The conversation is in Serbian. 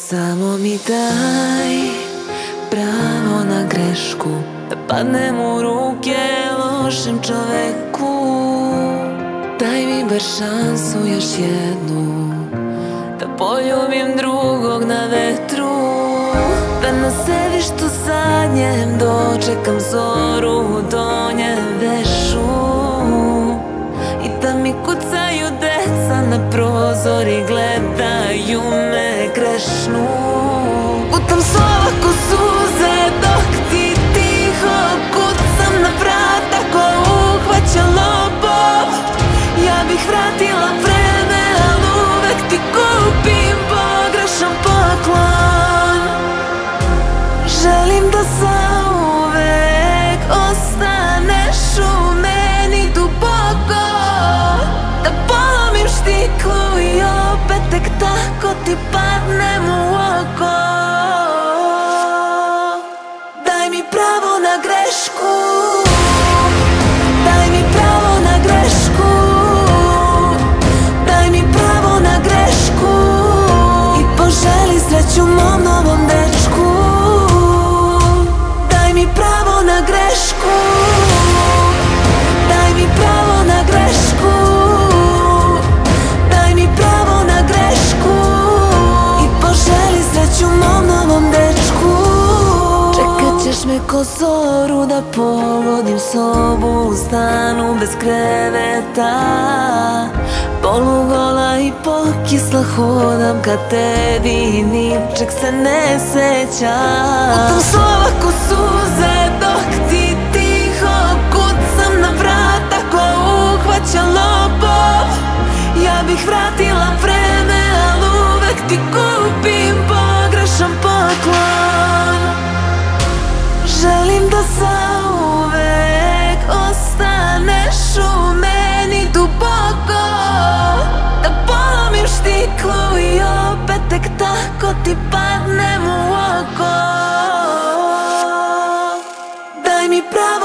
Samo mi daj pravo na grešku, da padnem u ruke lošem čoveku. Daj mi bar šansu još jednu, da poljubim drugog na vetru, da na sedištu zadnjem dočekam zoru u donjem vešu i da mi kucaju deca na prozor i gledaju me grešnu. Gutam svako suze dok ti tiho kucam na vrata ko uhvaća lopov. Ja bih vratila vreme, al uvek ti kupim pogrešan poklon. Želim da zauvek ostaneš u meni duboko, da polomim štiklu i opet tek tako ti padnem u oko. Daj mi pravo na grešku, daj mi pravo na grešku, daj mi pravo na grešku i poželi sreću mom novom dečku. Daj mi pravo na grešku, daj mi pravo na grešku, daj mi pravo na grešku i poželi sreću mom novom dečku. Čekat ćeš me ko zoru da pogodim sobu u stanu bez kreveta. Polugola i pokisla hodam ka tebi, ničeg se ne sećam. Gutam svako suze dok ti tiho kucam na vrata ko uhvaća lopov. Ja bih vratila vreme, al uvek ti kupim pogrešan poklon. Želim da zauvek ostaneš u meni duboko, da polomim štiklu i opet tek tako ti padnem u oko. Daj mi pravo